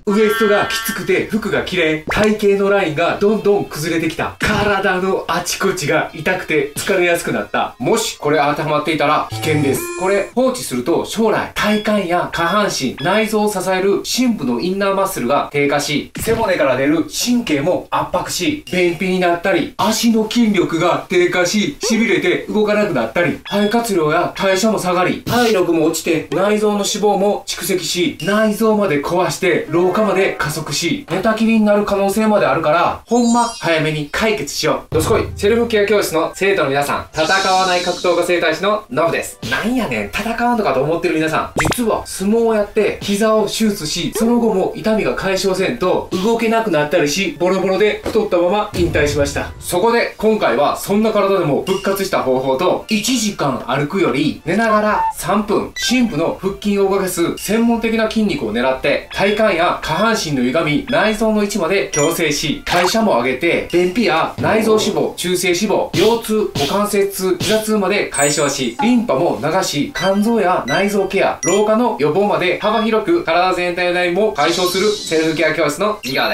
ウエストがきつくて服が着れん。体型のラインがどんどん崩れてきた。体のあちこちが痛くて疲れやすくなった。もしこれ当てはまっていたら危険です。これ放置すると将来体幹や下半身、内臓を支える深部のインナーマッスルが低下し、背骨から出る神経も圧迫し、便秘になったり、足の筋力が低下し、痺れて動かなくなったり、肺活量や代謝も下がり、体力も落ちて内臓の脂肪も蓄積し、内臓まで壊して老化まで加速し、寝たきりになる可能性まであるから、ほんま早めに解決しよう。どすこい、セルフケア教室の生徒の皆さん、戦わない格闘家整体師のノブです。なんやねん、戦わんとかと思ってる皆さん、実は相撲をやって膝を手術し、その後も痛みが解消せんと動けなくなったりし、ボロボロで太ったまま引退しました。そこで今回はそんな体でも復活した方法と、1時間歩くより寝ながら3分深部の腹筋を動かす専門的な筋肉を狙って、体幹や下半身の歪み、内臓の位置まで矯正し、代謝も上げて便秘や内臓脂肪、中性脂肪、腰痛、股関節痛、膝痛まで解消し、リンパも流し、肝臓や内臓ケア、老化の予防まで幅広く体全体の悩みも解消するセルフケア教室の授業です。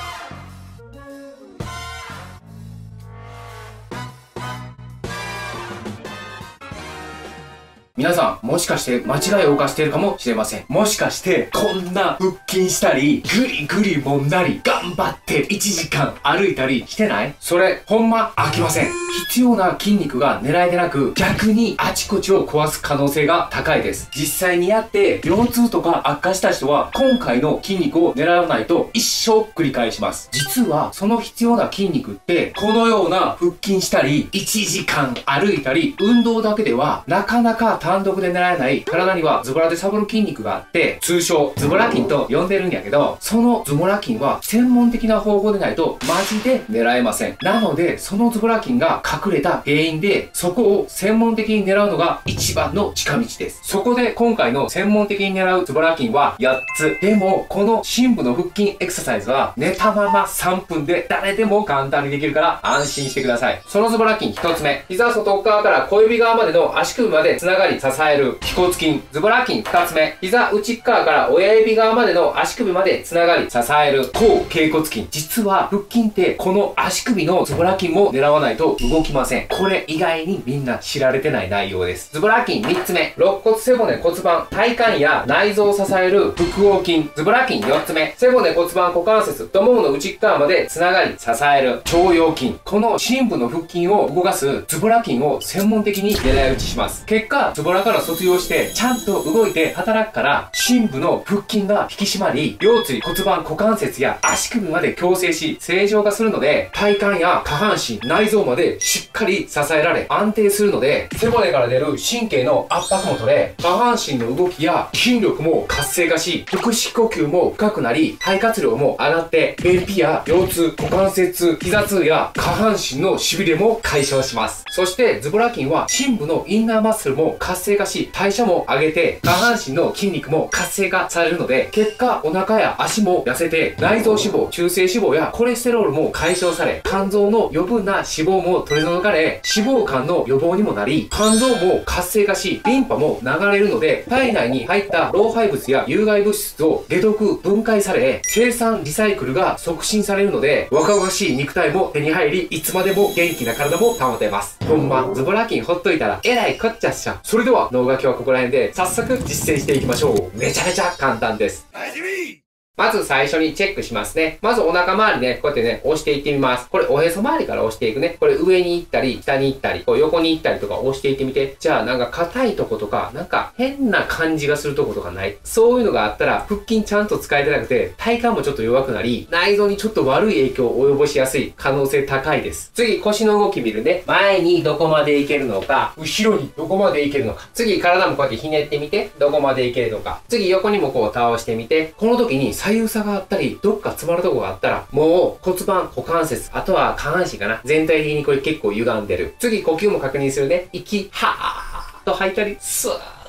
皆さん、もしかして間違いを犯しているかもしれません。もしかして、こんな腹筋したり、ぐりぐり揉んだり、頑張って1時間歩いたりしてない？それ、ほんま飽きません。必要な筋肉が狙えてなく、逆にあちこちを壊す可能性が高いです。実際にやって、腰痛とか悪化した人は、今回の筋肉を狙わないと一生繰り返します。実は、その必要な筋肉って、このような腹筋したり、1時間歩いたり、運動だけでは、なかなか単独で狙えない体にはズボラでサボる筋肉があって、通称ズボラ筋と呼んでるんやけど、そのズボラ筋は専門的な方法でないとマジで狙えません。なので、そのズボラ筋が隠れた原因で、そこを専門的に狙うのが一番の近道です。そこで今回の専門的に狙うズボラ筋は8つ。でも、この深部の腹筋エクササイズは寝たまま3分で誰でも簡単にできるから安心してください。そのズボラ筋1つ目。膝外側から小指側までの足首までつながり支える腓骨筋。ズボラ筋2つ目。膝内側から親指側までの足首までつながり支える後脛骨筋。実は腹筋ってこの足首のズボラ筋も狙わないと動きません。これ意外にみんな知られてない内容です。ズボラ筋3つ目。肋骨背骨骨盤体幹や内臓を支える腹横筋。ズボラ筋4つ目。背骨骨盤股関節太ももの内側までつながり支える腸腰筋。この深部の腹筋を動かすズボラ筋を専門的に狙い撃ちします。結果、ズボラから卒業してちゃんと動いて働くから、深部の腹筋が引き締まり、腰椎骨盤股関節や足首まで矯正し正常化するので、体幹や下半身内臓までしっかり支えられ安定するので、背骨から出る神経の圧迫も取れ、下半身の動きや筋力も活性化し、腹式呼吸も深くなり、肺活量も上がって、便秘や腰痛、股関節、膝痛や下半身の痺れも解消します。そしてズボラ筋は深部のインナーマッスルも活性化し、代謝も上げて、下半身の筋肉も活性化されるので、結果お腹や足も痩せて、内臓脂肪、中性脂肪やコレステロールも解消され、肝臓の余分な脂肪も取り除かれ、脂肪肝の予防にもなり、肝臓も活性化し、リンパも流れるので、体内に入った老廃物や有害物質を解毒分解され、生産リサイクルが促進されるので、若々しい肉体も手に入り、いつまでも元気な体も保てます。ほんま、ズボラ筋ほっといたらえらいこっちゃっしょ。それでは脳書きはここら辺で早速実践していきましょう。めちゃめちゃ簡単です。まず最初にチェックしますね。まずお腹周りね、こうやってね、押していってみます。これおへそ周りから押していくね。これ上に行ったり、下に行ったり、こう横に行ったりとか押していってみて。じゃあなんか硬いとことか、なんか変な感じがするとことかない？そういうのがあったら、腹筋ちゃんと使えてなくて、体幹もちょっと弱くなり、内臓にちょっと悪い影響を及ぼしやすい可能性高いです。次、腰の動き見るね。前にどこまでいけるのか、後ろにどこまでいけるのか。次、体もこうやってひねってみて、どこまでいけるのか。次、横にもこう倒してみて、この時に左右差があったり、どっか詰まるとこがあったら、もう骨盤、股関節、あとは下半身かな。全体的にこれ結構歪んでる。次、呼吸も確認するね。息、はーっと吐いたり、スーッ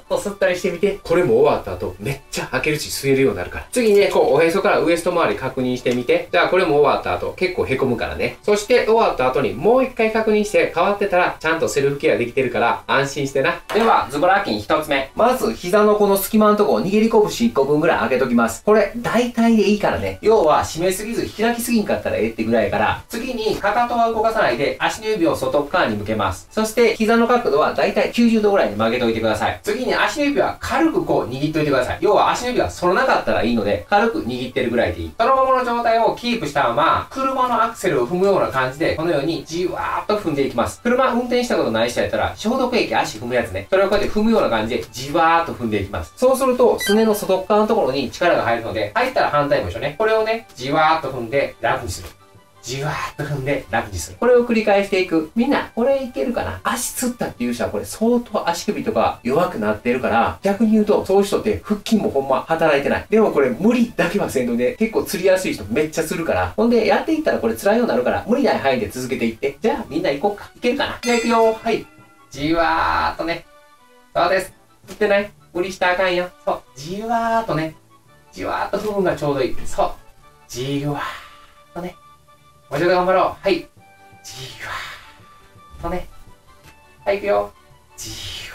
と吸ったりしてみて。これも終わった後、めっちゃ開けるし吸えるようになるから。次にね、こう、おへそからウエスト周り確認してみて。じゃあこれも終わった後、結構凹むからね。そして終わった後にもう一回確認して変わってたら、ちゃんとセルフケアできてるから、安心してな。では、ズボラ筋一つ目。まず、膝のこの隙間のとこ、握り拳1個分ぐらい開けときます。これ、大体でいいからね。要は、締めすぎず、開きすぎんかったらええってぐらいから、次に、かかとは動かさないで、足の指を外側に向けます。そして、膝の角度は大体90度ぐらいに曲げておいてください。次に、足の指は軽くこう握っておいてください。要は、足の指が反らなかったらいいので、軽く握ってるぐらいでいい。そのままの状態をキープしたまま、車のアクセルを踏むような感じで、このようにじわーっと踏んでいきます。車運転したことない人やったら、消毒液足踏むやつね。それをこうやって踏むような感じで、じわーっと踏んでいきます。そうすると、すねの外側のところに力が入るので、入ったら反対も一緒ね。これをね、じわーっと踏んで楽にする。じわーっと踏んで楽にする。これを繰り返していく。みんな、これいけるかな？足つったっていう人はこれ相当足首とか弱くなってるから、逆に言うと、そういう人って腹筋もほんま働いてない。でもこれ無理だけはせんので、結構釣りやすい人めっちゃするから。ほんで、やっていったらこれ辛いようになるから、無理ない範囲で続けていって。じゃあ、みんな行こうか。いけるかな？じゃあ行くよ。はい。じわーっとね。そうです。振ってない？無理したらあかんよ。そう。じわーっとね。じわーっと踏むのがちょうどいい。そう。じわーっとね。もうちょっと頑張ろう。はい。じわーっとね。はい、行くよ。じ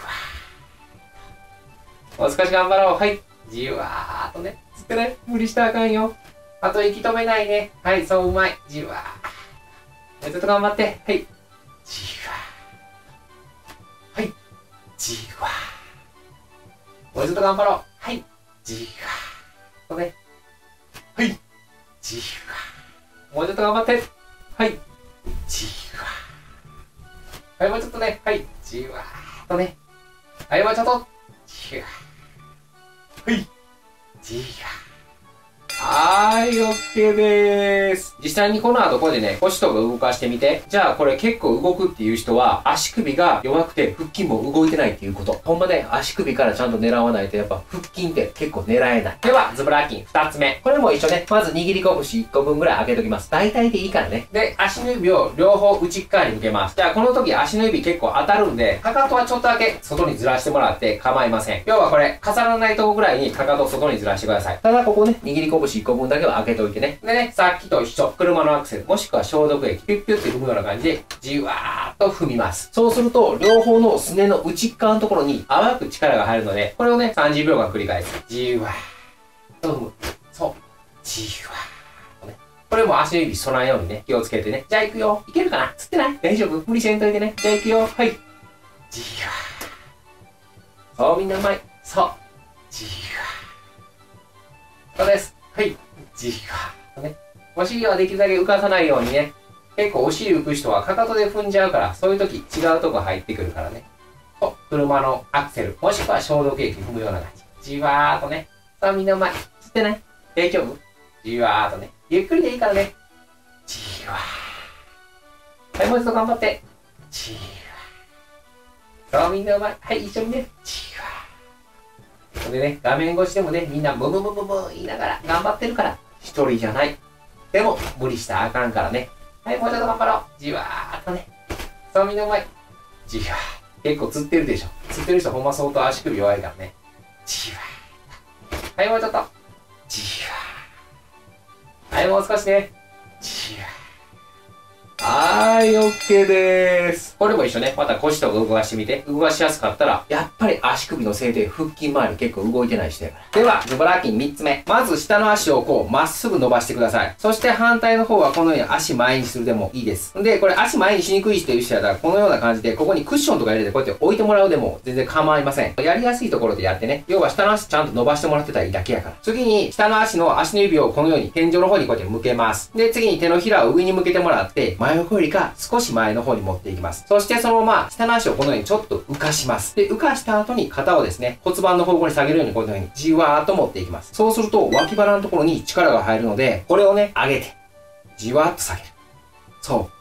わー。もう少し頑張ろう。はい。じわーっとね。つってね。無理したらあかんよ。あと息止めないね。はい、そううまい。じわー。もうちょっと頑張って。はい。じわー。はい。じわー。もうちょっと頑張ろう。はい。じわー。とね。はい。じわー。もうちょっと頑張って。はい。じわー。はい、もうちょっとね。はい。じわーっとね。はい、もうちょっと。じわー。はい。じわー。はーい、OK でーす。実際にこの後これでね、腰とか動かしてみて。じゃあこれ結構動くっていう人は、足首が弱くて腹筋も動いてないっていうこと。ほんまね、足首からちゃんと狙わないとやっぱ腹筋って結構狙えない。では、ズボラ筋2つ目。これも一緒ね。まず握り拳1個分ぐらい開けときます。大体でいいからね。で、足の指を両方内側に向けます。じゃあこの時足の指結構当たるんで、かかとはちょっとだけ外にずらしてもらって構いません。要はこれ、重ならないとこぐらいにかかとを外にずらしてください。ただここね、握り拳1個分だけは開けといてね。でね、さっきと一緒。車のアクセル、もしくは消毒液、ピュッピュッって踏むような感じで、じわーっと踏みます。そうすると、両方のすねの内側のところに淡く力が入るので、これをね、30秒間繰り返す。じわーっと踏む。そう。じわーっとね。これも足の指反らんようにね、気をつけてね。じゃあ行くよ。いけるかな？つってない？大丈夫？無理せんといてね。じゃあ行くよ。はい。じわー。そう、みんなうまい。そう。じわー。そうです。はい。じわーっとね。お尻はできるだけ浮かさないようにね。結構お尻浮く人はかかとで踏んじゃうから、そういう時違うとこ入ってくるからね。そう。車のアクセル、もしくは消毒液踏むような感じ。じわーっとね。さあみんなうまい。知ってない？大丈夫？じわーっとね。ゆっくりでいいからね。じわー。はい、もう一度頑張って。じわー。そう、みんなうまい。はい、一緒にね。じわー。でね、画面越しでもね、みんなムムムムム言いながら頑張ってるから、一人じゃない。でも、無理したらあかんからね。はい、もうちょっと頑張ろう。じわーっとね。そう、みんなうまい。じわー。結構釣ってるでしょ。釣ってる人ほんま相当足首弱いからね。じわー。はい、もうちょっと。じわー。はい、もう少しね。じわー。はーい、OK でーす。これも一緒ね。また腰とか動かしてみて。動かしやすかったら、やっぱり足首のせいで腹筋周り結構動いてない人やから。では、ズボラ筋3つ目。まず下の足をこう、まっすぐ伸ばしてください。そして反対の方はこのように足前にするでもいいです。で、これ足前にしにくい人いる人やったら、このような感じで、ここにクッションとか入れてこうやって置いてもらうでも全然構いません。やりやすいところでやってね。要は下の足ちゃんと伸ばしてもらってたらいいだけやから。次に、下の足の指をこのように天井の方にこうやって向けます。で、次に手のひらを上に向けてもらって、真横よりか少し前の方に持っていきます。そしてそのまま下の足をこのようにちょっと浮かします。で、浮かした後に肩をですね、骨盤の方向に下げるようにこのようにじわーっと持っていきます。そうすると脇腹のところに力が入るので、これをね、上げて、じわーっと下げる。そう。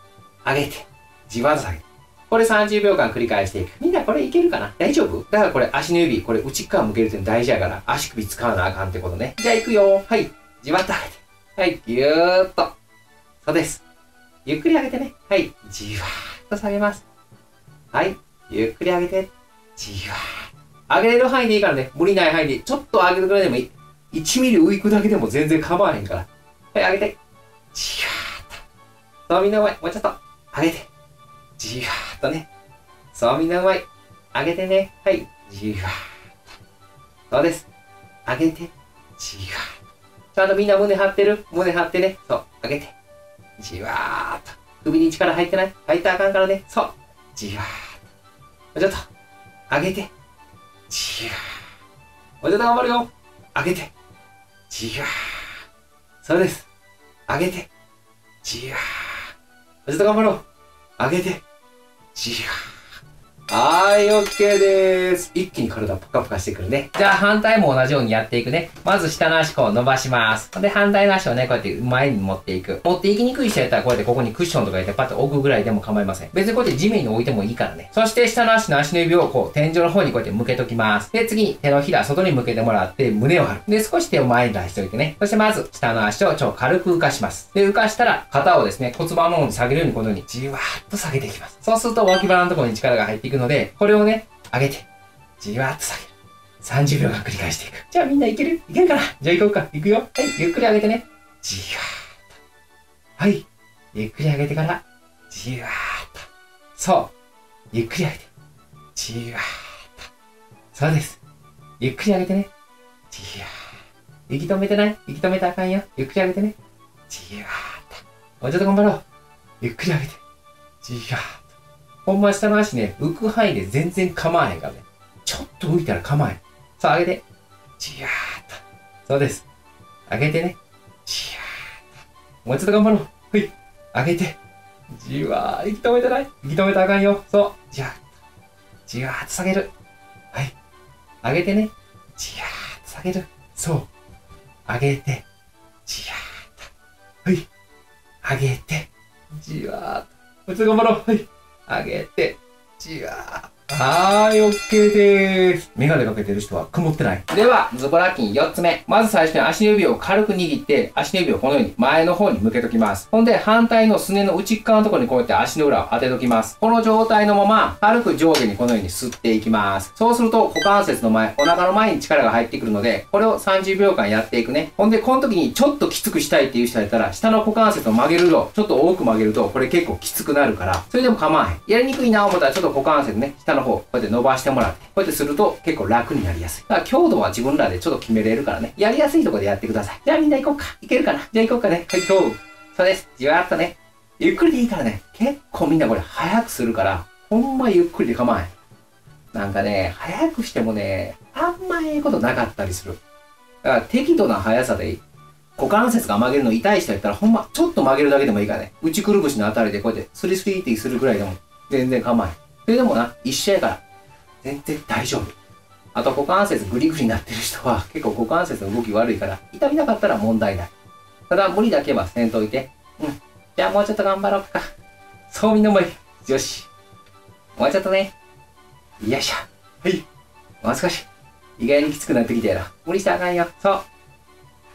上げて、じわーっと下げる。これ30秒間繰り返していく。みんなこれいけるかな？大丈夫？だからこれ足の指、これ内側向けるって大事やから、足首使わなあかんってことね。じゃあ行くよ。はい。じわっと上げて。はい。ぎゅーっと。そうです。ゆっくり上げてね。はい。じわーっと下げます。はい。ゆっくり上げて。じわーっ上げれる範囲でいいからね。無理ない範囲で。ちょっと上げるぐらいでもいい。1ミリ浮くだけでも全然構わへんから。はい、上げて。じわーっと。そう、みんなうまい。もうちょっと。上げて。じわーっとね。そう、みんなうまい。上げてね。はい。じわーっと。そうです。上げて。じわーっと。ちゃんとみんな胸張ってる？胸張ってね。そう。上げて。じわーっと。首に力入ってない？入ったらあかんからね。そう。じわーっと。もうちょっと。上げて。じわー。もうちょっと頑張るよ。上げて。じわー。そうです。上げて。じわー。もうちょっと頑張ろう。上げて。じわー。はい、OK でーす。一気に体ポカポカしてくるね。じゃあ反対も同じようにやっていくね。まず下の足こう伸ばします。で、反対の足をね、こうやって前に持っていく。持っていきにくい人やったらこうやってここにクッションとか入れてパッと置くぐらいでも構いません。別にこうやって地面に置いてもいいからね。そして下の足の足の指をこう天井の方にこうやって向けときます。で、次に手のひら外に向けてもらって胸を張る。で、少し手を前に出しておいてね。そしてまず下の足を軽く浮かします。で、浮かしたら肩をですね、骨盤の方に下げるようにこのようにじわーっと下げていきます。そうすると脇腹のところに力が入っていくので、これをね、上げて、じわーっと下げる。30秒間繰り返していく。じゃあみんないけるかな？じゃあ行こうか。行くよ。はい、ゆっくり上げてね。じわーっと。はい。ゆっくり上げてから、じわーっと。そう。ゆっくり上げて。じわーっと。そうです。ゆっくり上げてね。じわー。息止めてない？息止めたらあかんよ。ゆっくり上げてね。じわーっと。もうちょっと頑張ろう。ゆっくり上げて。じわーっと。ほんま下の足ね、浮く範囲で全然構わへんからね。ちょっと浮いたら構わへん。さあ、上げて。じわーっと。そうです。上げてね。じわーっと。もうちょっと頑張ろう。はい。上げて。じわー。息止めてない？息止めたらあかんよ。そう。じわーっと。じわーっと下げる。はい。上げてね。じわーっと下げる。そう。上げて。じわーっと。はい。上げて。じわーっと。もうちょっと頑張ろう。はい。上げて、じわー。はーい、OK でーす。メガネかけてる人は曇ってない。では、ズボラ筋4つ目。まず最初に足の指を軽く握って、足の指をこのように前の方に向けときます。ほんで、反対のすねの内側のところにこうやって足の裏を当てときます。この状態のまま、軽く上下にこのように吸っていきます。そうすると、股関節の前、お腹の前に力が入ってくるので、これを30秒間やっていくね。ほんで、この時にちょっときつくしたいっていう人だったら、下の股関節を曲げると、ちょっと多く曲げると、これ結構きつくなるから、それでも構わへん。やりにくいな思ったら、ちょっと股関節ね、下の方、こうやって伸ばしてもらって、こうやってすると結構楽になりやすい。だから強度は自分らでちょっと決めれるからね。やりやすいところでやってください。じゃあみんな行こうか。いけるかな？じゃあ行こうかね。はい、今日。そうです。じわーっとね。ゆっくりでいいからね。結構みんなこれ早くするから、ほんまゆっくりで構わへん。なんかね、早くしてもね、あんまええことなかったりする。だから適度な速さでいい。股関節が曲げるの痛い人やったらほんまちょっと曲げるだけでもいいからね。内くるぶしのあたりでこうやってスリスリってするぐらいでも全然構わへん。それでもな、一緒やから。全然大丈夫。あと股関節グリグリになってる人は結構股関節の動き悪いから痛みなかったら問題ない。ただ無理だけはせんといて。うん。じゃあもうちょっと頑張ろうか。そうみんなもいい。よし。もうちょっとね。よいしょ。はい。もう少し。意外にきつくなってきたやろ。無理したらあかんよ。そう。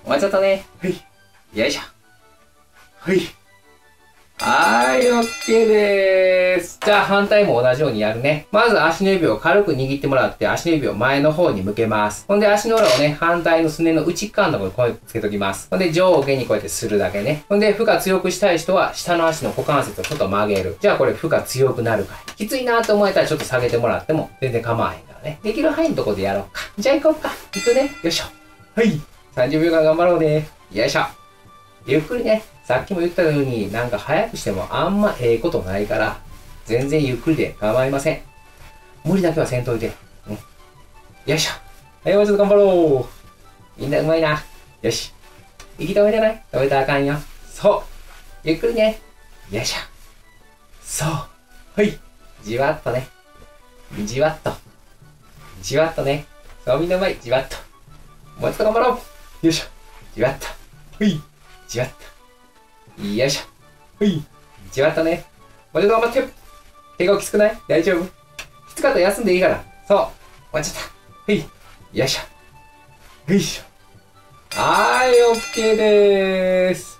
もうちょっとね。はい。よいしょ。はい。はい、OK でーす。じゃあ反対も同じようにやるね。まず足の指を軽く握ってもらって足の指を前の方に向けます。ほんで足の裏をね、反対のすねの内側のところにこうやってつけときます。ほんで上下にこうやってするだけね。ほんで負荷強くしたい人は下の足の股関節をちょっと曲げる。じゃあこれ負荷強くなるから。きついなと思えたらちょっと下げてもらっても全然構わへんからね。できる範囲のところでやろうか。じゃあ行こうか。行くね。よいしょ。はい。30秒間頑張ろうね。よいしょ。ゆっくりね。さっきも言ったように、なんか早くしてもあんまええことないから、全然ゆっくりで構いません。無理だけはせんといて。うん。よいしょ。はい、もうちょっと頑張ろう。みんなうまいな。よし。息止めてない？止めたらあかんよ。そう。ゆっくりね。よいしょ。そう。はい。じわっとね。じわっと。じわっとね。そう、みんなうまい。じわっと。もうちょっと頑張ろう。よいしょ。じわっと。はい。じわっと。よいしょ。はい。じわっとね。もうちょっと頑張ってよ。手がきつくない？大丈夫？きつかったら休んでいいから。そう。もうちょっと。はい。よいしょ。よいしょ。はーい、OK でーす。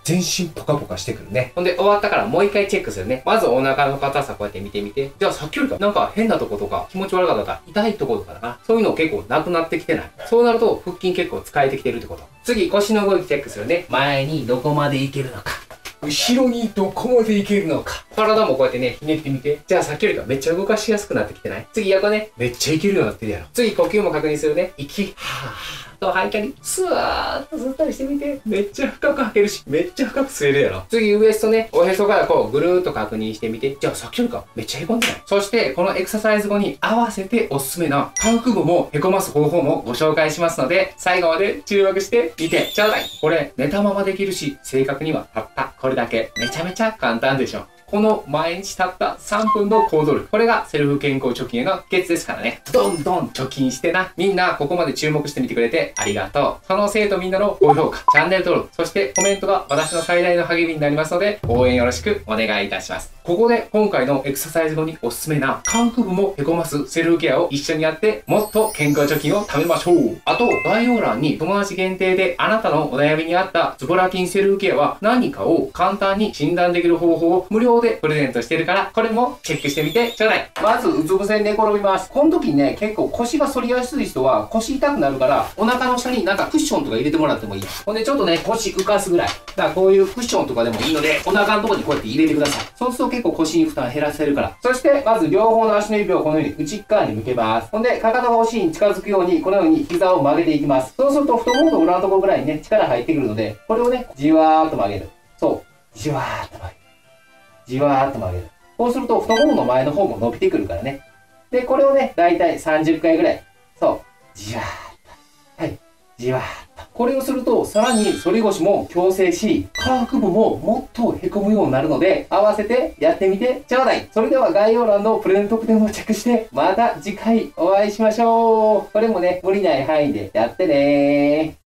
全身ポカポカしてくるね。ほんで終わったからもう一回チェックするね。まずお腹の硬さこうやって見てみて。じゃあさっきよりかなんか変なとことか気持ち悪かったか痛いところとかだな。そういうの結構なくなってきてない。そうなると腹筋結構使えてきてるってこと。次腰の動きチェックするね。前にどこまでいけるのか。後ろにどこまでいけるのか。体もこうやってね、ひねってみて。じゃあさっきよりかめっちゃ動かしやすくなってきてない？次横ね、めっちゃいけるようになってるやろ。次呼吸も確認するね。息、はぁーと吐いたり、スワーッと吸ったりしてみて。めっちゃ深く吐けるし、めっちゃ深く吸えるやろ。次ウエストね、おへそからこうぐるーっと確認してみて。じゃあさっきよりかめっちゃへこんでない？そしてこのエクササイズ後に合わせておすすめな下腹部もへこます方法もご紹介しますので、最後まで注目してみてちょうだい。これ寝たままできるし、正確にはたったこれだけ。めちゃめちゃ簡単でしょ。この毎日たった3分の行動力。これがセルフ健康貯金への秘訣ですからね。どんどん貯金してな。みんなここまで注目してみてくれてありがとう。その生徒みんなの高評価、チャンネル登録、そしてコメントが私の最大の励みになりますので、応援よろしくお願いいたします。ここで今回のエクササイズ後におすすめな下腹部もへこますセルフケアを一緒にやってもっと健康貯金を貯めましょう。あと概要欄に友達限定であなたのお悩みに合ったズボラ筋セルフケアは何かを簡単に診断できる方法を無料でプレゼントしてるから、これもチェックしてみてちょうだい。まずうつ伏せに寝転びます。この時にね、結構腰が反りやすい人は腰痛くなるから、お腹の下になんかクッションとか入れてもらってもいい。ほんでちょっとね、腰浮かすぐらい。だからこういうクッションとかでもいいので、お腹のところにこうやって入れてください。そうすると結構腰に負担減らせるから。そしてまず両方の足の指をこのように内側に向けます。ほんでかかとがお尻に近づくようにこのように膝を曲げていきます。そうすると太ももの裏のところぐらいにね、力入ってくるので、これをね、じわーっと曲げる。そう。じわーっと曲げる。じわーっと曲げる。こうすると太ももの前の方も伸びてくるからね。で、これをね、だいたい30回ぐらい。そう。じわーっと。はい。じわーっと。これをすると、さらに反り腰も矯正し、下腹部ももっとへこむようになるので、合わせてやってみてちょうだい。それでは概要欄のプレゼント特典をチェックして、また次回お会いしましょう。これもね、無理ない範囲でやってねー。